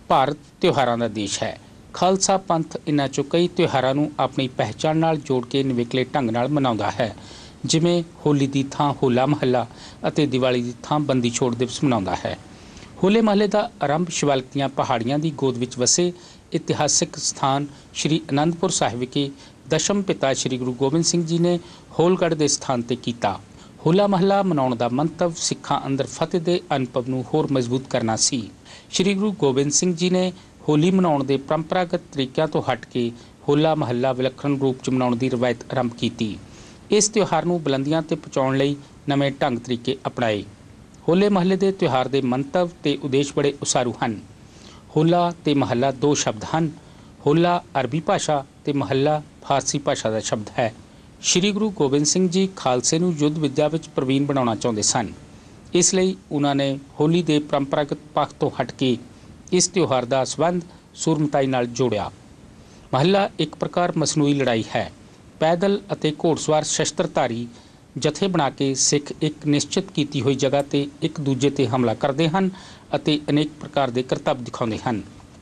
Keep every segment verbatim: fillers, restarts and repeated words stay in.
ਭਾਰਤ ਤਿਉਹਾਰਾਂ ਦਾ ਦੇਸ਼ ਹੈ। ਖਾਲਸਾ ਪੰਥ ਇਨ੍ਹਾਂ ਚੋਂ ਕਈ ਤਿਉਹਾਰਾਂ ਨੂੰ ਆਪਣੀ ਪਹਿਚਾਣ ਨਾਲ ਜੋੜ ਕੇ ਨਿਵੇਕਲੇ ਢੰਗ ਨਾਲ ਮਨਾਉਂਦਾ ਹੈ। ਜਿਵੇਂ ਹੋਲੀ ਦੀ ਥਾਂ ਹੋਲਾ ਮਹੱਲਾ ਅਤੇ ਦੀਵਾਲੀ ਦੀ ਥਾਂ ਬੰਦੀ ਛੋੜ ਦਿਵਸ ਮਨਾਉਂਦਾ ਹੈ। ਹੋਲੇ ਮਹੱਲੇ ਦਾ ਆਰੰਭ ਸ਼ਿਵਾਲਿਕ ਦੀਆਂ ਪਹਾੜੀਆਂ ਦੀ ਗੋਦ ਵਿੱਚ ਵਸੇ ਇਤਿਹਾਸਿਕ ਸਥਾਨ ਸ਼੍ਰੀ ਅਨੰਦਪੁਰ ਸਾਹਿਬ ਵਿਖੇ ਦਸ਼ਮ ਪਿਤਾ ਸ਼੍ਰੀ ਗੁਰੂ ਗੋਬਿੰਦ ਸਿੰਘ ਜੀ ਨੇ ਹੋਲਗੜ੍ਹ ਦੇ ਸਥਾਨ ਤੇ ਕੀਤਾ। ਹੋਲਾ ਮਹੱਲਾ ਮਨਾਉਣ ਦਾ ਮੰਤਵ ਸਿੱਖਾਂ ਅੰਦਰ ਫਤਿਹ ਦੇ ਅਨੁਭਵ ਨੂੰ ਹੋਰ ਮਜ਼ਬੂਤ ਕਰਨਾ ਸੀ। ਸ਼੍ਰੀ ਗੁਰੂ ਗੋਬਿੰਦ ਸਿੰਘ ਜੀ ਨੇ ਹੋਲੀ ਮਨਾਉਣ ਦੇ ਪਰੰਪਰਾਗਤ ਤਰੀਕਿਆਂ ਤੋਂ ਹਟ ਕੇ ਹੋਲਾ ਮਹੱਲਾ ਵਿਲੱਖਣ ਰੂਪ 'ਚ ਮਨਾਉਣ ਦੀ ਰਵਾਇਤ ਆਰੰਭ ਕੀਤੀ। ਇਸ ਤਿਉਹਾਰ ਨੂੰ ਬੁਲੰਦੀਆਂ ਤੇ ਪਹੁੰਚਾਉਣ ਲਈ ਨਵੇਂ ਢੰਗ ਤਰੀਕੇ ਅਪਣਾਏ। ਹੋਲੇ ਮਹੱਲੇ ਦੇ ਤਿਉਹਾਰ ਦੇ ਮੰਤਵ ਤੇ ਉਦੇਸ਼ ਬੜੇ ਉਸਾਰੂ ਹਨ। ਹੋਲਾ ਤੇ ਮਹੱਲਾ ਦੋ ਸ਼ਬਦ ਹਨ। ਹੋਲਾ ਅਰਬੀ ਭਾਸ਼ਾ ਤੇ ਮਹੱਲਾ ਫਾਰਸੀ ਭਾਸ਼ਾ ਦਾ ਸ਼ਬਦ ਹੈ। ਸ਼੍ਰੀ ਗੁਰੂ ਗੋਬਿੰਦ ਸਿੰਘ ਜੀ ਖਾਲਸੇ ਨੂੰ ਯੁੱਧ ਵਿੱਦਿਆ ਵਿੱਚ ਪ੍ਰਵੀਨ ਬਣਾਉਣਾ ਚਾਹੁੰਦੇ ਸਨ। ਇਸ ਲਈ ਉਹਨਾਂ ਨੇ ਹੋਲੀ ਦੇ ਪਰੰਪਰਾਗਤ ਪੱਖ ਤੋਂ ਹਟ ਕੇ ਇਸ ਤਿਉਹਾਰ ਦਾ ਸੰਬੰਧ ਸੂਰਮਤਾਈ ਨਾਲ ਜੋੜਿਆ। ਮਹੱਲਾ ਇੱਕ ਪ੍ਰਕਾਰ ਮਸਨੂਈ ਲੜਾਈ ਹੈ। ਪੈਦਲ ਅਤੇ ਘੋੜਸਵਾਰ ਸ਼ਸਤਰਧਾਰੀ ਜਥੇ ਬਣਾ ਕੇ ਸਿੱਖ ਇੱਕ ਨਿਸ਼ਚਿਤ ਕੀਤੀ ਹੋਈ ਜਗ੍ਹਾ ਤੇ ਇੱਕ ਦੂਜੇ ਤੇ ਹਮਲਾ ਕਰਦੇ ਹਨ ਅਤੇ ਅਨੇਕ ਪ੍ਰਕਾਰ ਦੇ ਕਰਤੱਵ ਦਿਖਾਉਂਦੇ ਹਨ।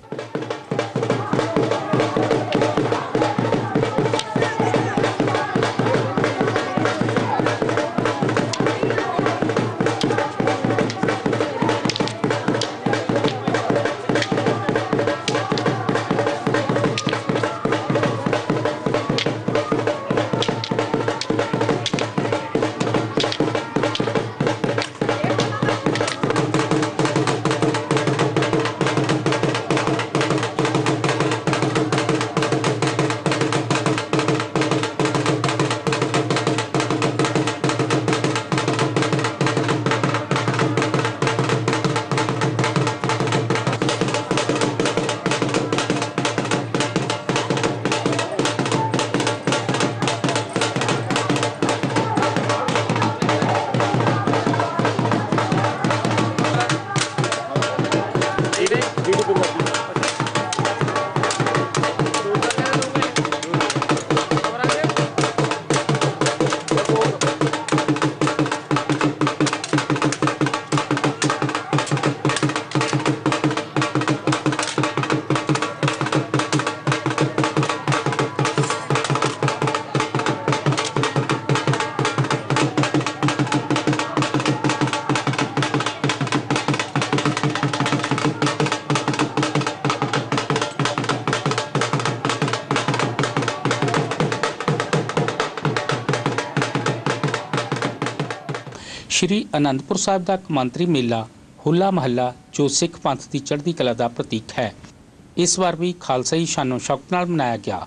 ਸ਼੍ਰੀ ਅਨੰਦਪੁਰ ਸਾਹਿਬ ਦਾ ਕੌਮਾਂਤਰੀ ਮੇਲਾ ਹੋਲਾ ਮਹੱਲਾ ਜੋ ਸਿੱਖ ਪੰਥ ਦੀ ਚੜ੍ਹਦੀ ਕਲਾ ਦਾ ਪ੍ਰਤੀਕ ਹੈ, ਇਸ ਵਾਰ ਵੀ ਖਾਲਸਾਈ ਸ਼ਾਨੋ ਸ਼ੌਕਤ ਨਾਲ ਮਨਾਇਆ ਗਿਆ।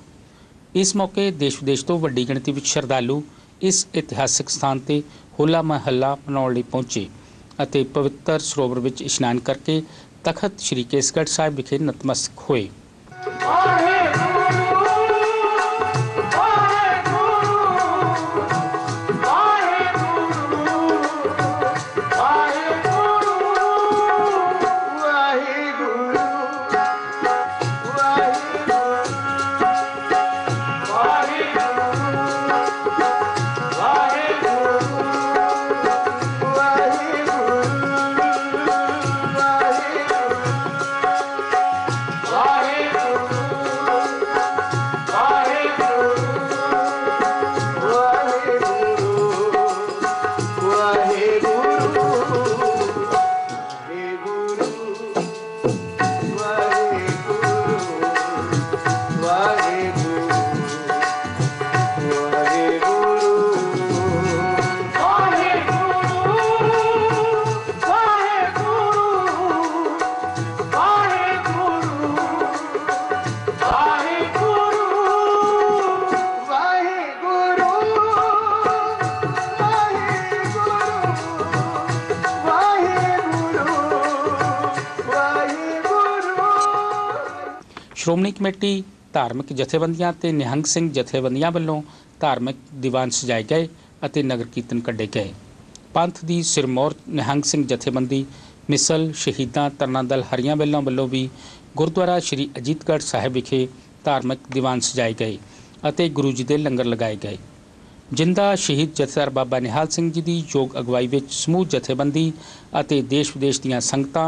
ਇਸ ਮੌਕੇ ਦੇਸ਼ ਵਿਦੇਸ਼ ਤੋਂ ਵੱਡੀ ਗਿਣਤੀ ਵਿੱਚ ਸ਼ਰਧਾਲੂ ਇਸ ਇਤਿਹਾਸਿਕ ਸਥਾਨ ਤੇ ਹੋਲਾ ਮਹੱਲਾ ਮਨਾਉਣ ਲਈ ਪਹੁੰਚੇ ਅਤੇ ਪਵਿੱਤਰ ਸਰੋਵਰ ਵਿੱਚ ਇਸ਼ਨਾਨ ਕਰਕੇ ਤਖਤ ਸ਼੍ਰੀ ਕੇਸਗੜ੍ਹ ਸਾਹਿਬ ਵਿਖੇ ਨਤਮਸਤਕ ਹੋਏ। ਸ਼੍ਰੋਮਣੀ ਕਮੇਟੀ ਧਾਰਮਿਕ ਜਥੇਬੰਦੀਆਂ ਤੇ ਨਿਹੰਗ ਸਿੰਘ ਜਥੇਬੰਦੀਆਂ ਵੱਲੋਂ ਧਾਰਮਿਕ ਦੀਵਾਨ ਸਜਾਏ ਗਏ ਅਤੇ ਨਗਰ ਕੀਰਤਨ ਕੱਢੇ ਗਏ। ਪੰਥ ਦੀ ਸਿਰਮੌਰ ਨਿਹੰਗ ਸਿੰਘ ਜਥੇਬੰਦੀ ਮਿਸਲ ਸ਼ਹੀਦਾਂ ਤਰਨਾ ਦਲ ਹਰੀਆਂ ਬੇਲਾਂ ਵੱਲੋਂ ਵੀ ਗੁਰਦੁਆਰਾ ਸ਼੍ਰੀ ਅਜੀਤਗੜ੍ਹ ਸਾਹਿਬ ਵਿਖੇ ਧਾਰਮਿਕ ਦੀਵਾਨ ਸਜਾਏ ਗਏ ਅਤੇ ਗੁਰੂ ਜੀ ਦੇ ਲੰਗਰ ਲਗਾਏ ਗਏ। ਜਿੰਦਾ ਸ਼ਹੀਦ ਜਥੇਦਾਰ ਬਾਬਾ ਨਿਹਾਲ ਸਿੰਘ ਜੀ ਦੀ ਯੋਗ ਅਗਵਾਈ ਵਿੱਚ ਸਮੂਹ ਜਥੇਬੰਦੀ ਅਤੇ ਦੇਸ਼ ਵਿਦੇਸ਼ ਦੀਆਂ ਸੰਗਤਾਂ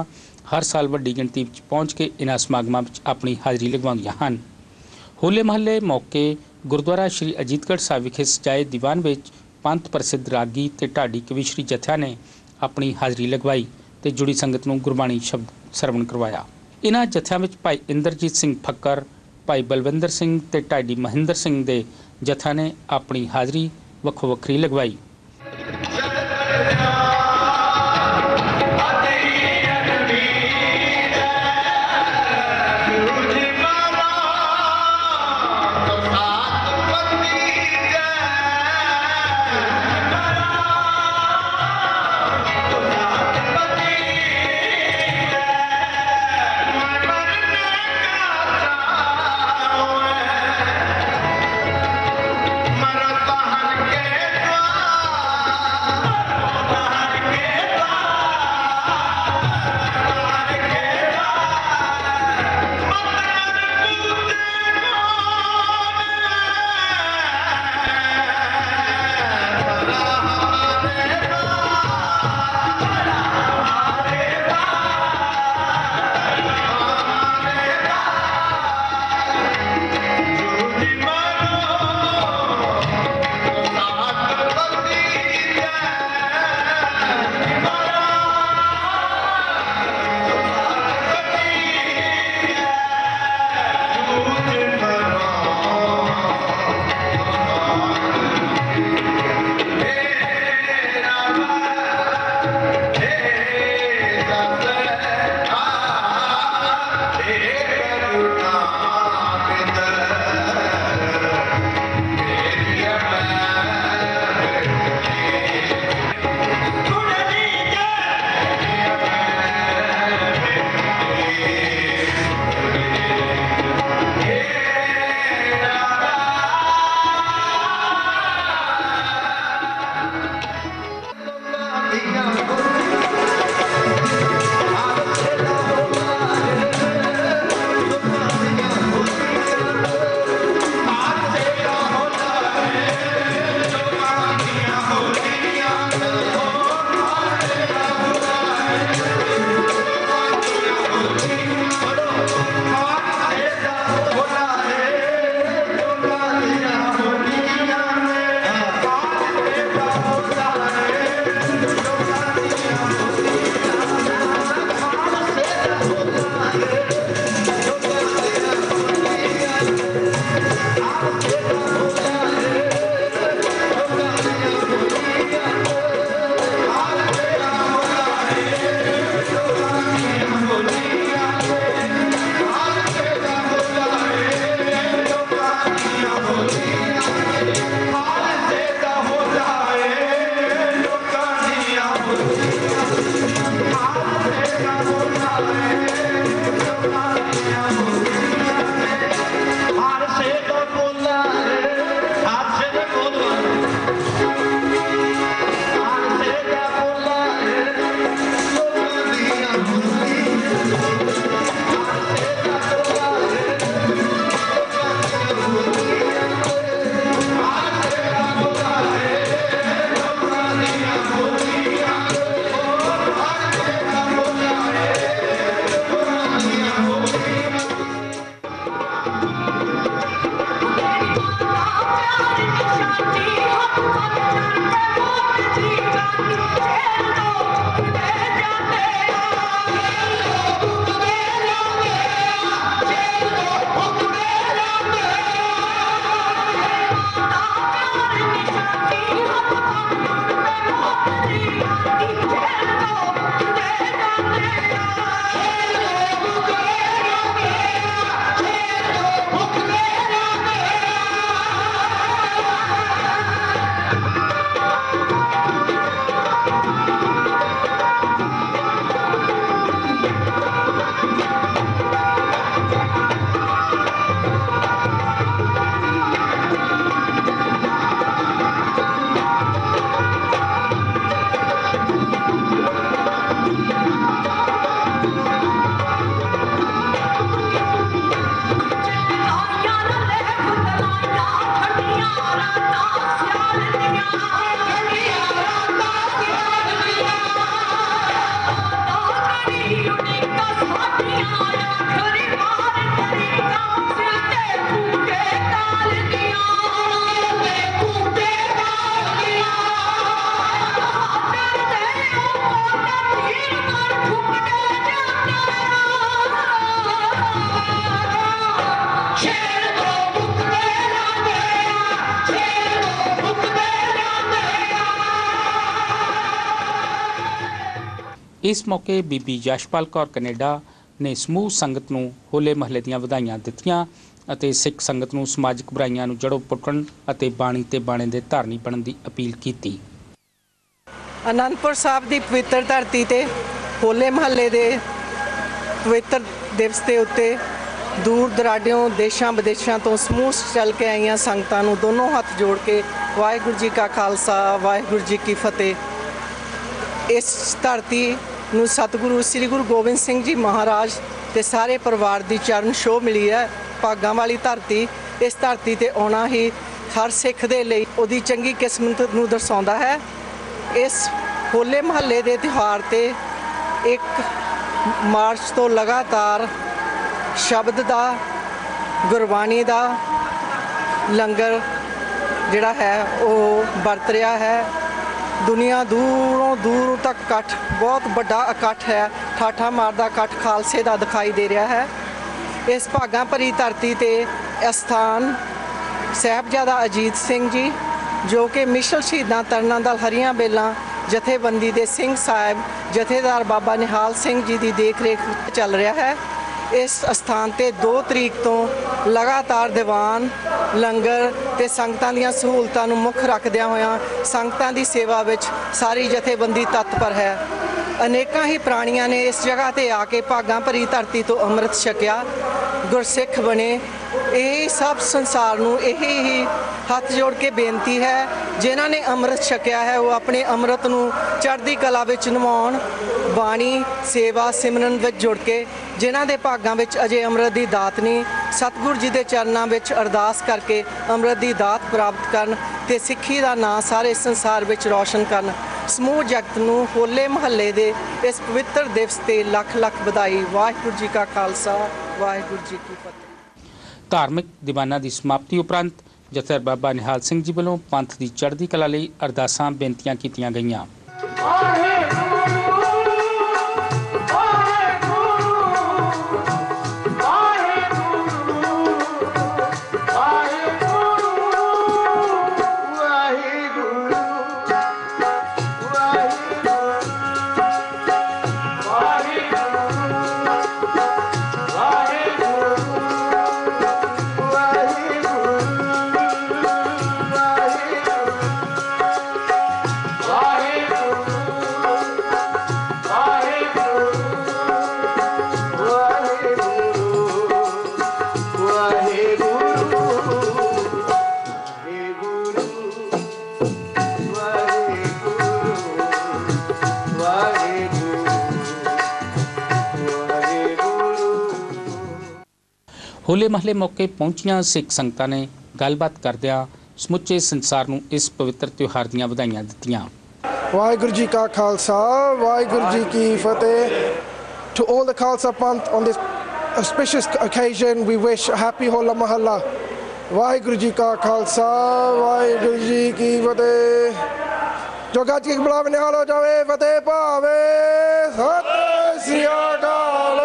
हर साल वड्डी गिणती विच पहुँच के इन्हां समागमां विच अपनी हाज़री लगवाउंदियां हन। होले महल्ले मौके गुरुद्वारा श्री अजीतगढ़ साहिब विखे सजाए दीवान विच पंथ प्रसिद्ध रागी ते ढाडी कविश्री जत्थिਆਂ ने अपनी हाज़री लगवाई ते जुड़ी संगत नूं गुरबाणी शब्द सरवण करवाया। इन्हां जत्थिਆਂ विच भाई इंद्रजीत सिंह फक्कर, भाई बलविंदर सिंह ते ढाडी महिंदर सिंह दे जत्था ने अपनी हाज़री वक्खो वक्खरी लगवाई। इस मौके बीबी यशपाल कौर कनेडा ने समूह संगत नूं होले महल्ले दीआं वधाइयां दित्तियां ਅਤੇ सिख संगत नूं समाजिक बुराइयां नूं जड़ों पुੱਟਣ ਅਤੇ ਬਾਣੀ ਤੇ ਬਾਣੇ ਦੇ ਧਾਰਨੀ ਬਣਨ ਦੀ अपील ਕੀਤੀ। आनंदपुर साहब की पवित्र धरती ते होले महल्ले के पवित्र दिवस के उत्ते दूर दराडियों देशों विदेशों तो समूह चल के आईयां संगतां नूं दोनों हाथ जोड़ के वाहिगुरू जी का खालसा वाहिगुरू जी की फतेह। इस धरती नूं सतगुरु श्री गुरु गोबिंद सिंह जी महाराज ते सारे परिवार की चरण छोह मिली है। भागां वाली धरती, इस धरती ते आउणा ही हर सिख दे लई उहदी चंगी किस्मत नूं दर्शाउंदा है। इस होले महल्ले के त्यौहार ते एक मार्च तो लगातार शब्द का गुरबाणी का लंगर जिहड़ा है वो वरत रहा है। दुनिया दूरों दूर तक इकट्ठ, बहुत बड़ा इकट्ठ है, ठाठा मारदा इकट्ठ खालसे का दिखाई दे रहा है। इस भागां भरी धरती ते अस्थान साहिबजादा अजीत सिंह जी जो कि मिशल शहीदां तरना दल हरियां बेलां जथेबंदी के सिंह साहिब जथेदार बाबा निहाल सिंह जी की देख रेख चल रहा है। इस अस्थान ते दो तरीक तो लगातार दीवान लंगर ते संगतां दीआं सहूलतां नूं मुख रखदिआं होइआं संगतां दी सेवा विच सारी जथेबंदी तत्पर है। अनेकां ही प्राणियां ने इस जगह ते आके भागां भरी धरती तो अमृत छकिया, गुरसिख बने। यही सब संसार नूं यही ही हथ जोड़ के बेनती है जिन्हां ने अमृत छकिया है वो अपने अमृत नूं चढ़दी कला विच निभाउण, बाणी सेवा सिमरन विच जुड़ के जिन्हां दे भागां विच अजे अमृत दी दात नहीं सतगुर जी दे चरनां विच अरदास करके अमृत दी दात प्राप्त करन ते सिੱਖੀ ਦਾ ਨਾਂ ਸਾਰੇ ਸੰਸਾਰ ਵਿੱਚ ਰੌਸ਼ਨ ਕਰਨ। ਸਮੂਹ ਜਗਤ ਨੂੰ ਹੋਲੇ ਮਹੱਲੇ ਦੇ ਇਸ ਪਵਿੱਤਰ ਦਿਵਸ ਤੇ ਲੱਖ ਲੱਖ ਵਧਾਈ। ਵਾਹਿਗੁਰੂ ਜੀ ਕਾ ਖਾਲਸਾ ਵਾਹਿਗੁਰੂ ਜੀ ਕੀ ਫਤਿਹ। धार्मिक दीवाना की समाप्ति उपरंत जथेदार बाबा निहाल सिंह जी वालों पंथ की चढ़ती कला लई अरदासां बेनतियां कीतियां गईयां। होले महल्ले मौके पहुंचिया सिख संगतां ने गलबात करदिआं समुचे संसार नूं इस पवित्र त्यौहार दीआं वधाइयां दित्तियां। वाहिगुरू जी का खालसा वाहिगुरू जी की फतेह। To all the Khalsa Panth on this auspicious occasion we wish a happy Hola Mahalla। Waheguru ji का खालसा वाहिगुरू जी की फतेह। जो गज के बुलावे निहाल हो जावे फतेह पावे सत श्री अकाल।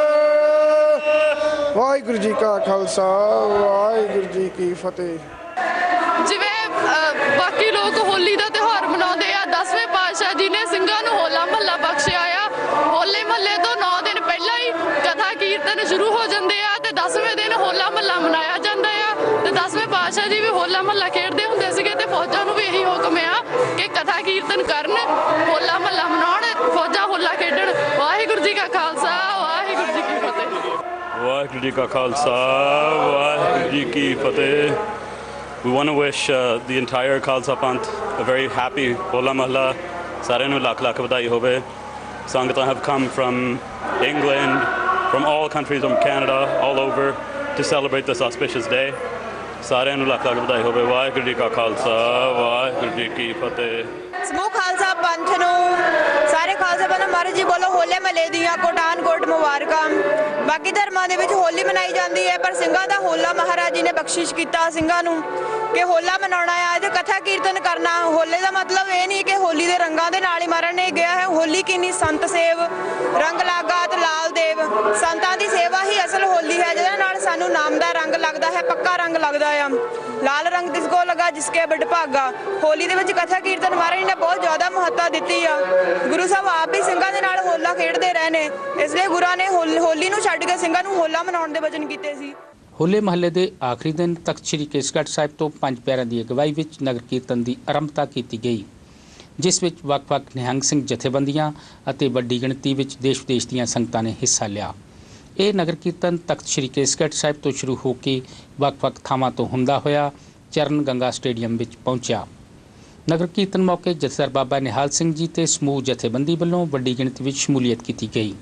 वाहिगुरू जी का खालसा वाहिगुरू जी की फतेह। जिवें बाकी लोग होली का त्यौहार मनाते हैं, दसवें पातशाह जी ने ਸਿੰਘਾਂ ਨੂੰ ਹੋਲਾ ਮਹੱਲਾ ਬਖਸ਼ਿਆ ਆ। होले महल्ले तो नौ दिन पहला ही कथा कीर्तन शुरू हो जाते हैं तो दसवें दिन होला महल्ला मनाया जाता है। तो दसवें पातशाह जी भी होला महल्ला खेडते होंदे सीगे ते फौजां नूं भी यही हुक्म आ कि कथा कीर्तन करन, होला महल्ला मनाउण, फौजां होला खेडण। वाहिगुरू जी का खालसा वाहिगुरू जी की फतेह। वाहिगुरू जी का खालसा वाहिगुरू जी की फतेह। We want to wish uh, the entire Khalsa Panth a very happy Hola Mahalla. Saਰਿਆਂ ਨੂੰ ਲੱਖ ਲੱਖ ਵਧਾਈ ਹੋਵੇ। Sangatas have come from England, from all countries, from Canada, all over to celebrate this auspicious day. ਸਾਰਿਆਂ ਨੂੰ ਲੱਖ ਲੱਖ ਵਧਾਈ ਹੋਵੇ। ਵਾਹਿਗੁਰੂ ਜੀ ਕਾ ਖਾਲਸਾ ਵਾਹਿਗੁਰੂ ਜੀ ਕੀ ਫਤਿਹ। ਸਮੂਹ ਖਾਲਸਾ ਪੰਥ ਨੂੰ ਸਾਰੇ ਖਾਲਸਾ ਪੰਥ ਮਹਾਰਾਜ ਜੀ ਵੱਲੋਂ ਹੋਲੇ ਮਹੱਲੇ ਦੀਆਂ ਕੋਟਾਨ ਕੋਟ ਮੁਬਾਰਕਾਂ। ਬਾਕੀ ਧਰਮਾਂ ਦੇ ਵਿੱਚ ਹੋਲੀ ਮਨਾਈ ਜਾਂਦੀ ਹੈ ਪਰ ਸਿੰਘਾਂ ਦਾ ਹੋਲਾ ਮਹਾਰਾਜ ਜੀ ਨੇ ਬਖਸ਼ਿਸ਼ ਕੀਤਾ ਸਿੰਘਾਂ ਨੂੰ ਕਿ ਹੋਲਾ ਮਨਾਉਣਾ ਹੈ ਤੇ ਕਥਾ ਕੀਰਤਨ ਕਰਨਾ। ਹੋਲੇ ਦਾ ਮਤਲਬ ਇਹ ਨਹੀਂ ਕਿ ਹੋਲੀ ਦੇ ਰੰਗਾਂ ਦੇ ਨਾਲ ਹੀ ਮਰਨ ਨਹੀਂ ਗਿਆ ਹੈ। ਹੋਲੀ ਕਿੰਨੀ ਸੰਤ ਸੇਵ ਰੰਗ ਲਾਗਾ ਤੇ ਲਾਲ ਦੇਵ ਸੰਤਾਂ ਦੀ ਸੇਵਾ ਹੀ ਅਸਲ ਹੋਲੀ ਹੈ ਜਿਹਦੇ ਨਾਲ सानू नाम दा रंग लगदा है, पक्का रंग लगदा है। लाल रंग तिसको लगा जिसके बड़ भागा। होली दे विच कथा कीर्तन महाराज ने बहुत ज़्यादा महत्ता दित्ती आ। गुरु साहब आप भी ਸਿੰਘਾਂ ਦੇ ਨਾਲ ਹੋਲਾ ਖੇਡਦੇ ਰਹੇ ਨੇ, ਇਸ ਲਈ ਗੁਰਾਂ ਨੇ ਹੋਲੀ ਨੂੰ ਛੱਡ ਕੇ ਸਿੰਘਾਂ ਨੂੰ ਹੋਲਾ ਮਨਾਉਣ ਦੇ ਵਚਨ ਕੀਤੇ ਸੀ। ਹੋਲੇ ਮਹੱਲੇ ਦੇ ਆਖਰੀ ਦਿਨ ਤਖਤ ਸ੍ਰੀ ਕੇਸਗੜ੍ਹ ਸਾਹਿਬ ਤੋਂ ਪੰਜ ਪਿਆਰਿਆਂ ਦੀ ਅਗਵਾਈ ਵਿੱਚ ਨਗਰ ਕੀਰਤਨ ਦੀ ਆਰੰਭਤਾ ਕੀਤੀ ਗਈ, ਜਿਸ ਵਿੱਚ ਵੱਖ-ਵੱਖ ਨਿਹੰਗ ਸਿੰਘ ਜਥੇਬੰਦੀਆਂ ਅਤੇ ਵੱਡੀ ਗਿਣਤੀ ਵਿੱਚ ਦੇਸ਼ ਵਿਦੇਸ਼ ਦੀਆਂ ਸੰਗਤਾਂ ਨੇ ਹਿੱਸਾ ਲਿਆ। ਇਹ ਨਗਰ ਕੀਰਤਨ ਤਖਤ ਸ੍ਰੀ ਕੇਸਗੜ੍ਹ ਸਾਹਿਬ ਤੋਂ ਸ਼ੁਰੂ ਹੋ ਕੇ ਵੱਖ-ਵੱਖ ਥਾਵਾਂ ਤੋਂ ਹੁੰਦਾ ਹੋਇਆ ਚਰਨ ਗੰਗਾ ਸਟੇਡੀਅਮ ਵਿੱਚ ਪਹੁੰਚਿਆ। ਨਗਰ ਕੀਰਤਨ ਮੌਕੇ ਜਥੇਦਾਰ ਬਾਬਾ ਨਿਹਾਲ ਸਿੰਘ ਜੀ ਤੇ ਸਮੂਹ ਜਥੇਬੰਦੀ ਵੱਲੋਂ ਵੱਡੀ ਗਿਣਤੀ ਵਿੱਚ ਸ਼ਮੂਲੀਅਤ ਕੀਤੀ ਗਈ।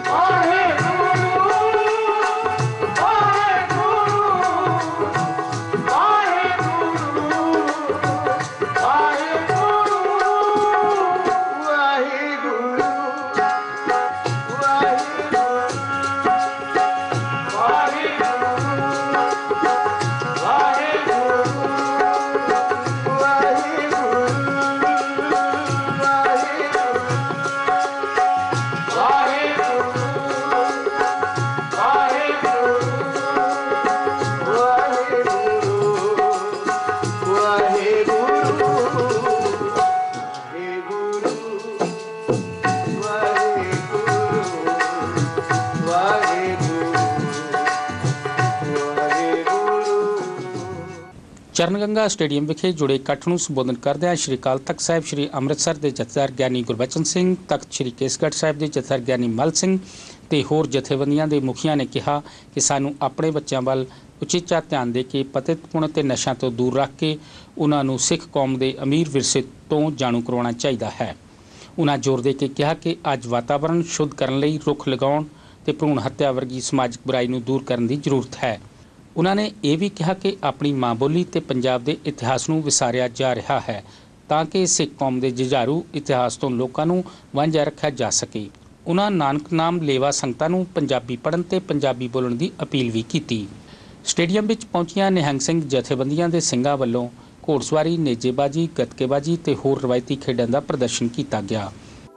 ਚਰਨ ਗੰਗਾ ਸਟੇਡੀਅਮ ਵਿਖੇ ਜੁੜੇ ਇਕੱਠ ਨੂੰ ਸੰਬੋਧਨ ਕਰਦਿਆਂ ਸ਼੍ਰੀ ਅਕਾਲ ਤਖਤ ਸਾਹਿਬ ਸ਼੍ਰੀ ਅੰਮ੍ਰਿਤਸਰ ਦੇ ਜਥੇਦਾਰ ਗਿਆਨੀ ਗੁਰਬਚਨ ਸਿੰਘ, ਤਖਤ ਸ਼੍ਰੀ ਕੇਸਗੜ੍ਹ ਸਾਹਿਬ ਦੇ ਜਥੇਦਾਰ ਗਿਆਨੀ ਮਲ ਸਿੰਘ ਤੇ ਹੋਰ ਜਥੇਬੰਦੀਆਂ ਦੇ ਮੁਖੀਆਂ ਨੇ ਕਿਹਾ ਕਿ ਸਾਨੂੰ ਆਪਣੇ ਬੱਚਿਆਂ ਵੱਲ ਉਚੇਚਾ ਧਿਆਨ ਦੇ ਕੇ ਪਤਿਤਪੁਣ ਤੇ ਨਸ਼ਿਆਂ ਤੋਂ ਦੂਰ ਰੱਖ ਕੇ ਉਹਨਾਂ ਨੂੰ ਸਿੱਖ ਕੌਮ ਦੇ ਅਮੀਰ ਵਿਰਸੇ ਤੋਂ ਜਾਣੂ ਕਰਵਾਉਣਾ ਚਾਹੀਦਾ ਹੈ। ਉਹਨਾਂ ਜ਼ੋਰ ਦੇ ਕੇ ਕਿਹਾ ਕਿ ਅੱਜ ਵਾਤਾਵਰਣ ਸ਼ੁੱਧ ਕਰਨ ਲਈ ਰੁੱਖ ਲਗਾਉਣ ਤੇ ਭਰੂਣ ਹੱਤਿਆ ਵਰਗੀ ਸਮਾਜਿਕ ਬੁਰਾਈ ਨੂੰ ਦੂਰ ਕਰਨ ਦੀ ਜ਼ਰੂਰਤ ਹੈ। ਉਹਨਾਂ ਨੇ ਇਹ ਵੀ ਕਿਹਾ ਕਿ ਆਪਣੀ ਮਾਂ ਬੋਲੀ ਤੇ ਪੰਜਾਬ ਦੇ ਇਤਿਹਾਸ ਨੂੰ ਵਿਸਾਰਿਆ ਜਾ ਰਿਹਾ ਹੈ ਤਾਂ ਕਿ ਸਿੱਖ ਕੌਮ ਦੇ ਜੁਝਾਰੂ ਇਤਿਹਾਸ ਤੋਂ ਲੋਕਾਂ ਨੂੰ ਵਾਂਝਾ ਰੱਖਿਆ ਜਾ ਸਕੇ। ਉਹਨਾਂ ਨਾਨਕ ਨਾਮ ਲੇਵਾ ਸੰਗਤਾਂ ਨੂੰ ਪੰਜਾਬੀ ਪੜ੍ਹਨ ਤੇ ਪੰਜਾਬੀ ਬੋਲਣ ਦੀ ਅਪੀਲ ਵੀ ਕੀਤੀ। ਸਟੇਡੀਅਮ ਵਿੱਚ ਪਹੁੰਚੀਆਂ ਨਿਹੰਗ ਸਿੰਘ ਜਥੇਬੰਦੀਆਂ ਦੇ ਸਿੰਘਾਂ ਵੱਲੋਂ ਘੋੜਸਵਾਰੀ, ਨੇਜੇਬਾਜੀ, ਗੱਤਕੇਬਾਜੀ ਤੇ ਹੋਰ ਰਵਾਇਤੀ ਖੇਡਾਂ ਦਾ ਪ੍ਰਦਰਸ਼ਨ ਕੀਤਾ ਗਿਆ।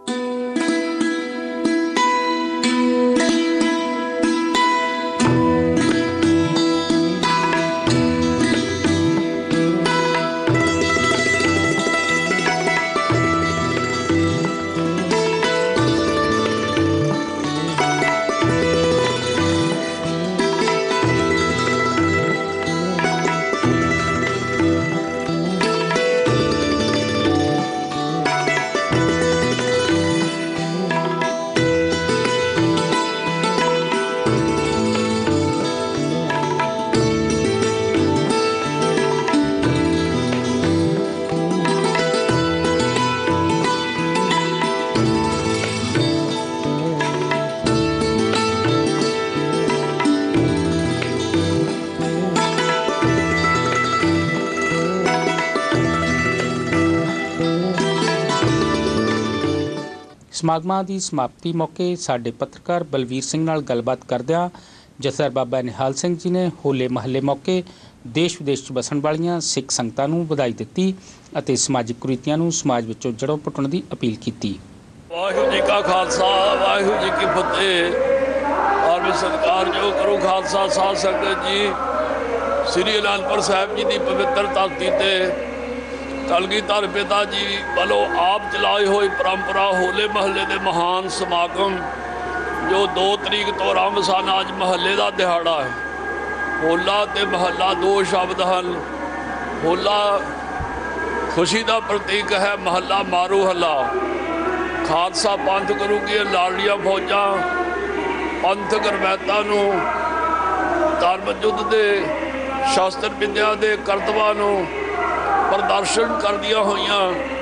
ਸਮਾਗਮਾਂ ਦੀ ਸਮਾਪਤੀ ਮੌਕੇ ਸਾਡੇ ਪੱਤਰਕਾਰ ਬਲਵੀਰ ਸਿੰਘ ਨਾਲ ਗੱਲਬਾਤ ਕਰਦਿਆਂ ਜਥੇਦਾਰ ਬਾਬਾ ਨਿਹਾਲ ਸਿੰਘ ਜੀ ਨੇ ਹੋਲੇ ਮਹੱਲੇ ਮੌਕੇ ਦੇਸ਼ ਵਿਦੇਸ਼ 'ਚ ਵਸਣ ਵਾਲੀਆਂ ਸਿੱਖ ਸੰਗਤਾਂ ਨੂੰ ਵਧਾਈ ਦਿੱਤੀ ਅਤੇ ਸਮਾਜਿਕ ਕੁਰੀਤੀਆਂ ਨੂੰ ਸਮਾਜ ਵਿੱਚੋਂ ਜੜੋਂ ਪੁੱਟਣ ਦੀ ਅਪੀਲ ਕੀਤੀ। ਵਾਹਿਗੁਰੂ ਜੀ ਕਾ ਖਾਲਸਾ, ਵਾਹਿਗੁਰੂ ਜੀ ਕੀ ਫਤਿਹ। ਔਰ ਮੈਂ ਸਤਿਕਾਰਯੋਗ ਗੁਰੂ ਖਾਲਸਾ ਸਾਧ ਸੰਗਤ ਜੀ, ਸ੍ਰੀ ਅਨੰਦਪੁਰ ਸਾਹਿਬ ਜੀ ਦੀ ਪਵਿੱਤਰ ਧਰਤੀ ਤੇ ਕਲਗੀਧਰ ਪਿਤਾ ਜੀ ਵੱਲੋਂ ਆਪ ਚਲਾਈ ਹੋਈ ਪਰੰਪਰਾ ਹੋਲੇ ਮਹੱਲੇ ਦੇ ਮਹਾਨ ਸਮਾਗਮ ਜੋ ਦੋ ਤਰੀਕ ਤੋਂ ਆਰੰਭ ਸਨ। ਅੱਜ ਮਹੱਲੇ ਦਾ ਦਿਹਾੜਾ ਹੈ। ਹੋਲਾ ਤੇ ਮਹੱਲਾ ਦੋ ਸ਼ਬਦ ਹਨ। ਹੋਲਾ ਖੁਸ਼ੀ ਦਾ ਪ੍ਰਤੀਕ ਹੈ, ਮਹੱਲਾ ਮਾਰੂ ਹੱਲਾ। ਖਾਲਸਾ ਪੰਥ ਗੁਰੂ ਦੀਆਂ ਲਾਡਲੀਆਂ ਫੌਜਾਂ ਪੰਥਕ ਰਵਾਇਤਾਂ ਨੂੰ, ਧਰਮ ਯੁੱਧ ਦੇ ਸ਼ਸਤਰ ਵਿਦਿਆ ਦੇ ਕਰਤਬਾਂ ਨੂੰ ਪ੍ਰਦਰਸ਼ਨ ਕਰਦੀਆਂ ਹੋਈਆਂ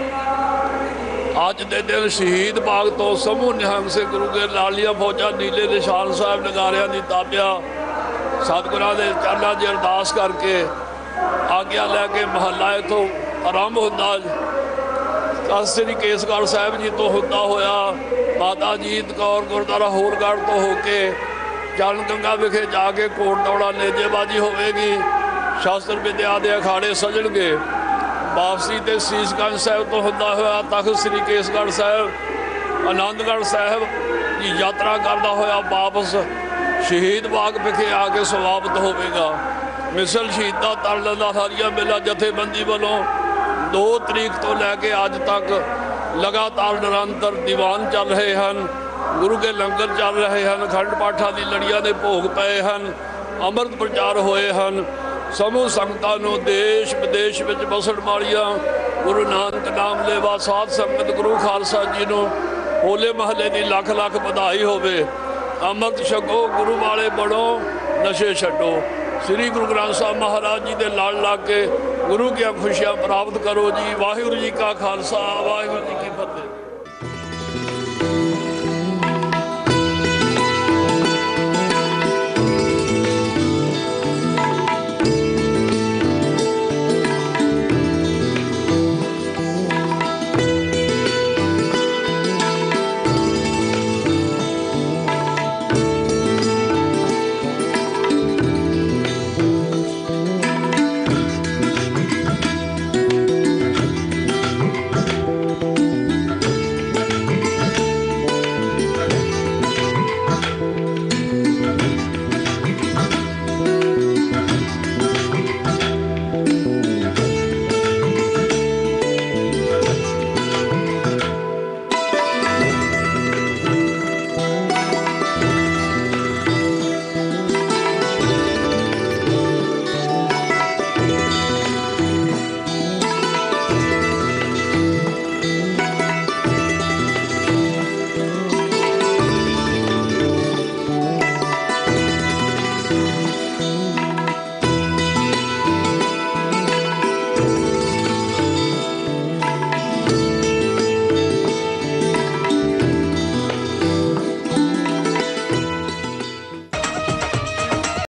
ਅੱਜ ਦੇ ਦਿਨ ਸ਼ਹੀਦ ਬਾਗ ਤੋਂ ਸਮੂਹ ਨਿਹੰਗ ਸਿੰਘ ਗੁਰੂ ਕੇ ਲਾਲੀਆਂ ਫੌਜਾਂ ਨੀਲੇ ਨਿਸ਼ਾਨ ਸਾਹਿਬ ਨਗਾਰਿਆਂ ਦੀ ਤਾਬਿਆ ਸਤਿਗੁਰਾਂ ਦੇ ਚਰਨਾਂ 'ਚ ਅਰਦਾਸ ਕਰਕੇ ਆਗਿਆ ਲੈ ਕੇ ਮਹੱਲਾ ਇੱਥੋਂ ਆਰੰਭ ਹੁੰਦਾ। ਤਖਤ ਸ੍ਰੀ ਕੇਸਗੜ੍ਹ ਸਾਹਿਬ ਜੀ ਤੋਂ ਹੁੰਦਾ ਹੋਇਆ ਮਾਤਾ ਜੀਤ ਕੌਰ ਗੁਰਦੁਆਰਾ ਹੋਰਗੜ੍ਹ ਤੋਂ ਹੋ ਕੇ ਚਰਨ ਗੰਗਾ ਵਿਖੇ ਜਾ ਕੇ ਕੋਟ ਦੌੜਾ ਨੇਜੇਬਾਜੀ ਹੋਵੇਗੀ। ਸ਼ਾਸਤਰ ਵਿਦਿਆ ਦੇ ਅਖਾੜੇ ਸਜਣਗੇ। ਵਾਪਸੀ ਤੇ ਸੀਸਗੰਜ ਸਾਹਿਬ ਤੋਂ ਹੁੰਦਾ ਹੋਇਆ ਤਖਤ ਸ੍ਰੀ ਕੇਸਗੜ੍ਹ ਸਾਹਿਬ, ਆਨੰਦਗੜ੍ਹ ਸਾਹਿਬ ਦੀ ਯਾਤਰਾ ਕਰਦਾ ਹੋਇਆ ਵਾਪਸ ਸ਼ਹੀਦ ਬਾਗ ਵਿਖੇ ਆ ਕੇ ਸਮਾਪਤ ਹੋਵੇਗਾ। ਮਿਸਲ ਸ਼ਹੀਦਾਂ ਤਰਲ ਦਾ ਸਾਰੀਆਂ ਮੇਲਾ ਜਥੇਬੰਦੀ ਵੱਲੋਂ ਦੋ ਤਰੀਕ ਤੋਂ ਲੈ ਕੇ ਅੱਜ ਤੱਕ ਲਗਾਤਾਰ ਨਿਰੰਤਰ ਦੀਵਾਨ ਚੱਲ ਰਹੇ ਹਨ, ਗੁਰੂ ਕੇ ਲੰਗਰ ਚੱਲ ਰਹੇ ਹਨ, ਖੰਡ ਪਾਠਾਂ ਦੀ ਲੜੀਆਂ ਦੇ ਭੋਗ ਪਏ ਹਨ, ਅੰਮ੍ਰਿਤ ਪ੍ਰਚਾਰ ਹੋਏ ਹਨ। ਸਮੂਹ ਸੰਗਤਾਂ ਨੂੰ ਦੇਸ਼ ਵਿਦੇਸ਼ ਵਿੱਚ ਵਸਣ ਵਾਲੀਆਂ ਗੁਰੂ ਨਾਨਕ ਨਾਮ ਲੇਵਾ ਸਾਧ ਸੰਗਤ ਗੁਰੂ ਖਾਲਸਾ ਜੀ ਨੂੰ ਹੋਲੇ ਮਹੱਲੇ ਦੀ ਲੱਖ ਲੱਖ ਵਧਾਈ ਹੋਵੇ। ਅੰਮ੍ਰਿਤ ਛਕੋ, ਗੁਰੂ ਵਾਲੇ ਬਣੋ, ਨਸ਼ੇ ਛੱਡੋ। ਸ੍ਰੀ ਗੁਰੂ ਗ੍ਰੰਥ ਸਾਹਿਬ ਮਹਾਰਾਜ ਜੀ ਦੇ ਲੜ ਲੱਗ ਕੇ ਗੁਰੂ ਦੀਆਂ ਖੁਸ਼ੀਆਂ ਪ੍ਰਾਪਤ ਕਰੋ ਜੀ। ਵਾਹਿਗੁਰੂ ਜੀ ਕਾ ਖਾਲਸਾ, ਵਾਹਿਗੁਰੂ ਜੀ